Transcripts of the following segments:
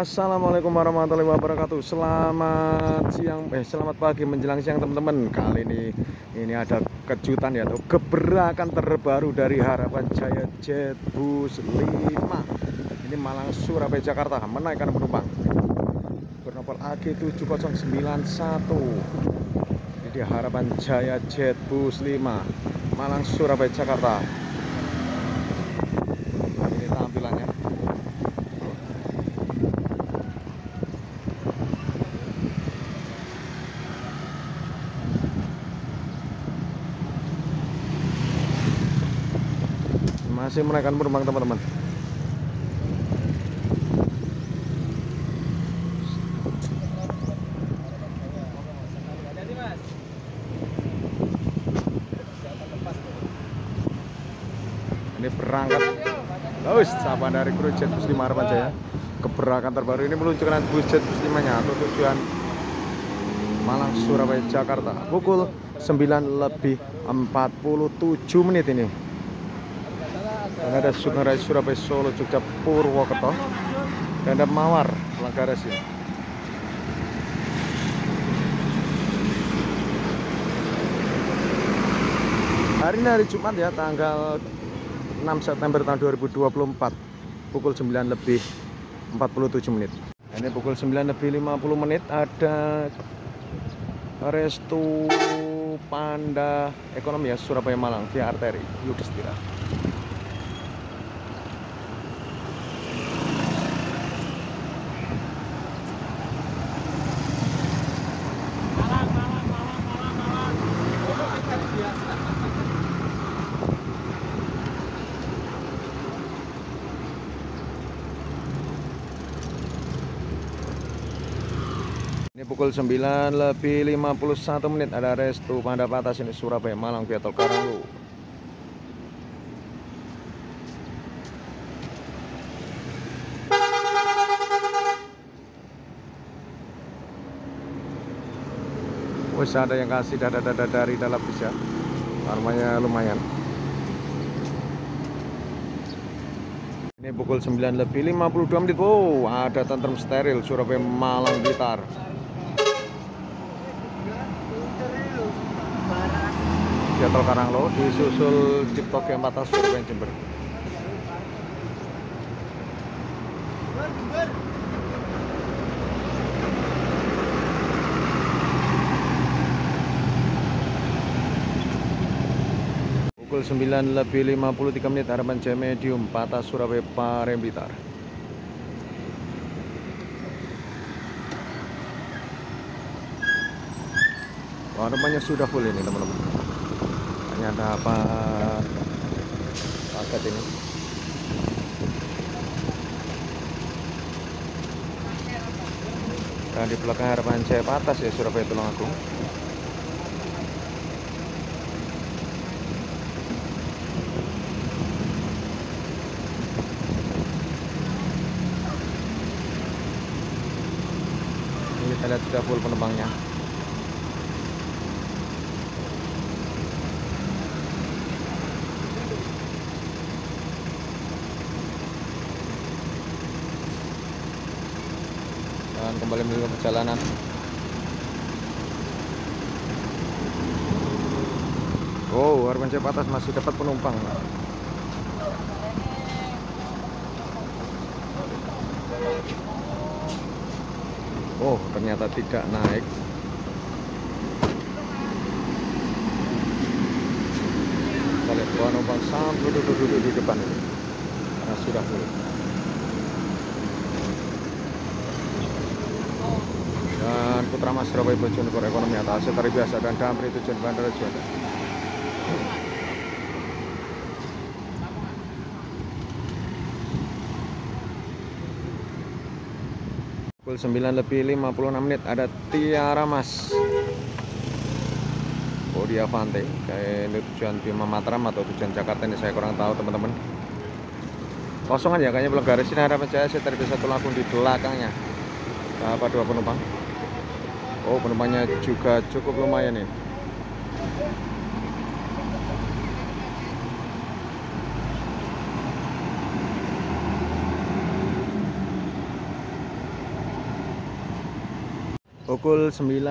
Assalamualaikum warahmatullahi wabarakatuh. Selamat siang, selamat pagi menjelang siang teman-teman. Kali ini ada kejutan ya, gebrakan terbaru dari Harapan Jaya Jetbus 5. Ini Malang Surabaya Jakarta, menaikkan penumpang bernopol AG 7091. Jadi Harapan Jaya Jetbus 5 Malang Surabaya Jakarta. Ini tampilannya. Masih menaikkan penumpang teman-teman. Ini berangkat sahabat dari kru Jetbus 5 Harapan Jaya. Keberangkatan terbaru ini meluncurkan bus Jetbus 5-nya atau tujuan Malang Surabaya Jakarta pukul 9:47 ini. Dan ada Sungai Surabaya Solo Jogja Purwokerto dan ada Mawar Palangkaraya sini. Hari ini hari Jumat ya, tanggal 6 September tahun 2024 pukul 9:47. Ini pukul 9:50 ada Restu Panda Ekonomi ya, Surabaya Malang via arteri Yudhistira. Ini pukul 9:51 ada Restu Panda Patas ini Surabaya Malang via Tol Karanglo. Wes ada yang kasih dada-dada dari dalam bisa. Armanya lumayan. Ini pukul 9:52. Oh, ada tentrem steril Surabaya Malang Blitar. Tol Karanglo disusul Cipto G4 Surabaya Jember. Pukul 9:53 Harapan Jaya Medium Patas Surabaya Parem Blitar. Namanya sudah full ini teman-teman. Hanya ada apa paket ini. Dan di belakang Harapan Jaya Patas ya Surabaya Tulungagung. Ini kita lihat sudah full penumpangnya. Dan kembali menuju perjalanan. Oh, Harapan Jaya Patas masih dapat penumpang. Oh, ternyata tidak naik. Kita lihat penumpang sampai duduk di depan ini karena sudah full. Dan Putra Mas Surabaya Bojonegoro Ekonomi atas Setari Biasa dan Damri tujuan Bandara Juanda. Pukul 9:56 ada Tiara Mas Bodi Avante kayak tujuan Bima Mataram atau tujuan Jakarta, ini saya kurang tahu teman-teman. Kosongan ya kayaknya, belum garis. Ini Harapan Jaya Setari Biasa Tulungagung di belakangnya. Apa dua penumpang? Oh, penumpangnya juga cukup lumayan nih. Pukul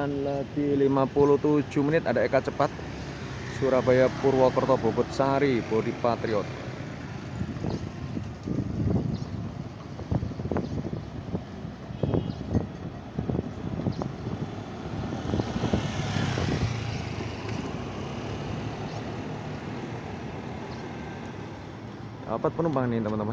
9:57 ada Eka Cepat Surabaya Purwokerto Bobot Sari Bodi Patriot. Dapat penumpang nih teman-teman.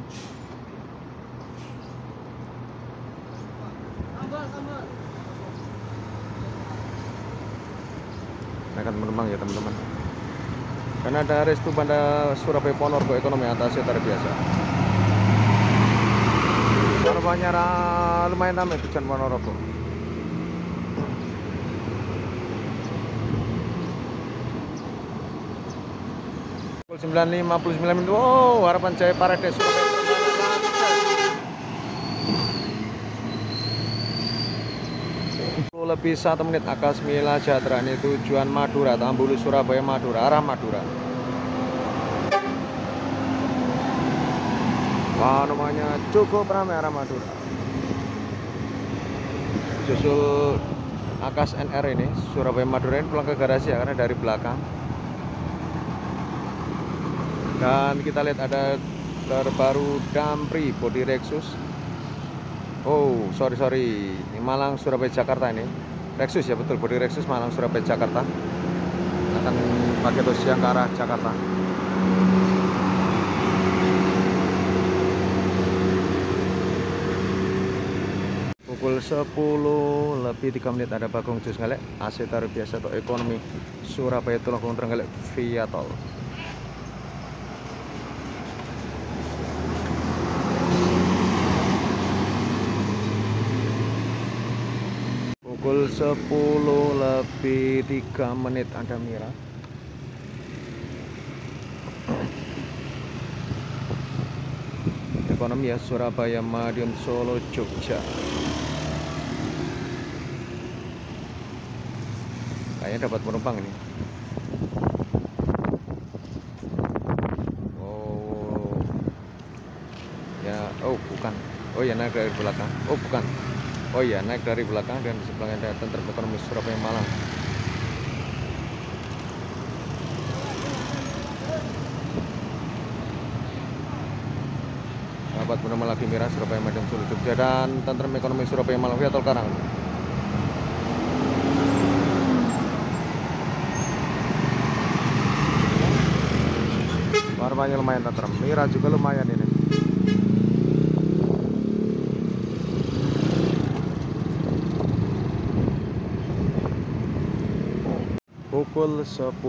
Akan penumpang ya teman-teman. Karena ada restu pada Surabaya Ponorogo ekonomi atasnya luar biasa. Penumpangnya lumayan ramai tujuan Ponorogo. Pukul 9:59 menit. Wow, Harapan Jaya Parade Surabaya. Lebih 1 menit Akasmila Jatra ini tujuan Madura, Tambulu Surabaya Madura, arah Madura. Wah, namanya cukup ramai arah Madura. Susul Akas NR ini Surabaya Madura ini pulang ke garasi ya, karena dari belakang. Dan kita lihat ada terbaru Dampri Bodi Rexus. Oh, sorry, ini Malang Surabaya Jakarta ini. Rexus ya, betul, Bodi Rexus Malang Surabaya Jakarta. Akan pakai bus yang ke arah Jakarta. Pukul 10:03 ada Bagong Jus Ngalek AC tarif biasa atau ekonomi Surabaya Tulungagung Trenggalek via tol. Pukul 10:03 ada Mira. Ekonomi ya Surabaya Madiun Solo Jogja. Kayaknya dapat penumpang ini. Oh ya, oh bukan. Oh ya, naik dari belakang. Oh bukan. Oh iya, naik dari belakang dan di sebelahnya ada Tentara Ekonomi Surabaya Malang. Sahabat bernama lagi Mira Surabaya Madiun Solo Jogja dan Tentara Ekonomi Surabaya Malang via tol Karang. Warnanya lumayan tentrem. Mira juga lumayan ini. Pukul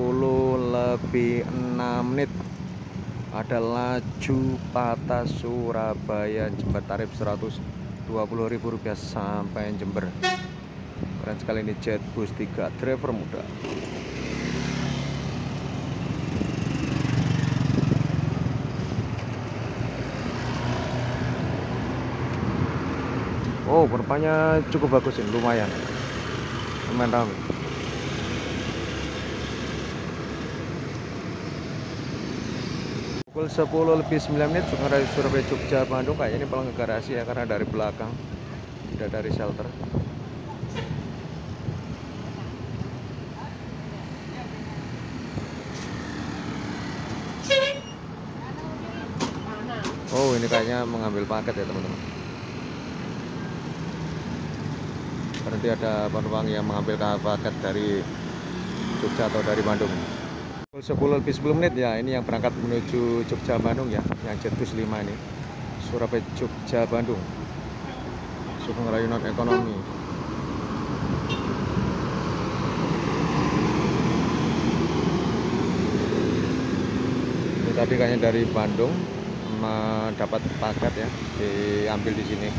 10:06 ada laju patah Surabaya Jember tarif Rp120.000 sampai Jember. Keren sekali ini Jet Bus 3 driver muda. Oh, penumpangnya cukup bagus ini, lumayan ramai. Pukul 10:09 dari Surabaya Jogja Bandung. Kayaknya ini pulang ke garasi ya, karena dari belakang, tidak dari shelter. Oh, ini kayaknya mengambil paket ya teman-teman. Nanti ada penumpang yang mengambil paket dari Jogja atau dari Bandung. Pukul 10:10 ya, ini yang berangkat menuju Jogja Bandung ya, yang Jet Bus 5 ini Surabaya Jogja Bandung Sugeng Rayunan Ekonomi. Ini tadi kayaknya dari Bandung mendapat paket ya, diambil di sini.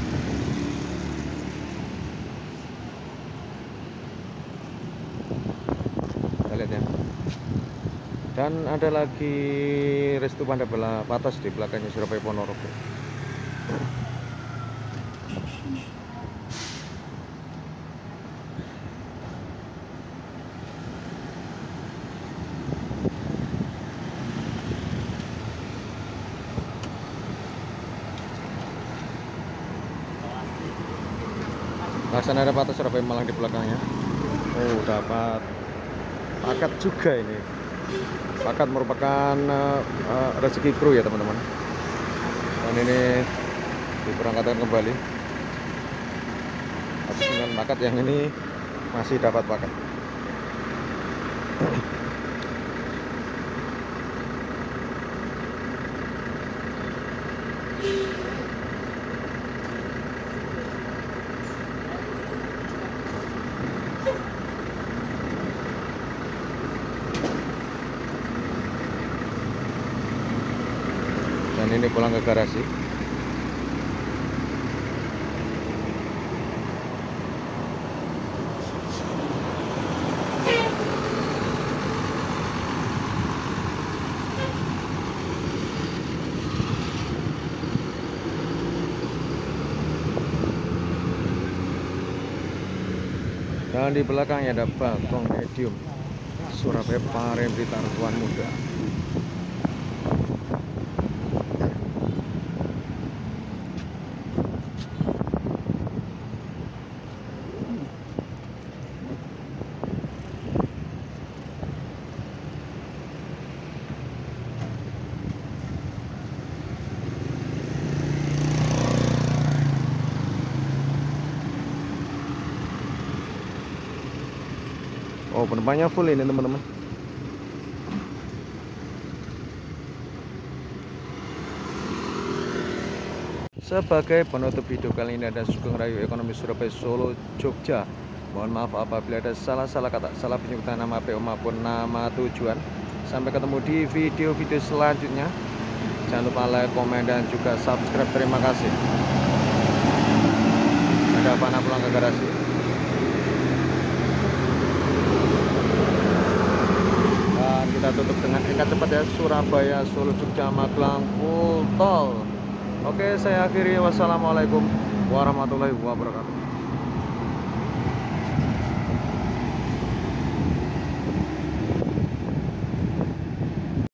Kita lihat ya. Dan ada lagi restu Panda Patas di belakangnya Surabaya Ponorogo. Laksana Pata Surabaya Malang di belakangnya. Oh, dapat paket juga ini. Paket merupakan rezeki kru ya teman-teman. Dan ini diberangkatkan kembali. Habis dengan paket yang ini masih dapat paket. Dan ini pulang ke garasi. Dan di belakangnya ada Bagong Medium Surabaya Parem Blitar Tuan Muda. Oh, penumpangnya full ini teman-teman. Sebagai penutup video kali ini ada Sugeng Rayu Ekonomi Surabaya Solo Jogja. Mohon maaf apabila ada salah-salah kata, salah penyebutan nama PO maupun nama tujuan. Sampai ketemu di video-video selanjutnya. Jangan lupa like, komen, dan juga subscribe. Terima kasih. Ada panah pulang ke garasi. Dan kita tutup dengan angka cepat ya, Surabaya Solo Jogja Magelang full tol. Oke, saya akhiri. Wassalamualaikum warahmatullahi wabarakatuh.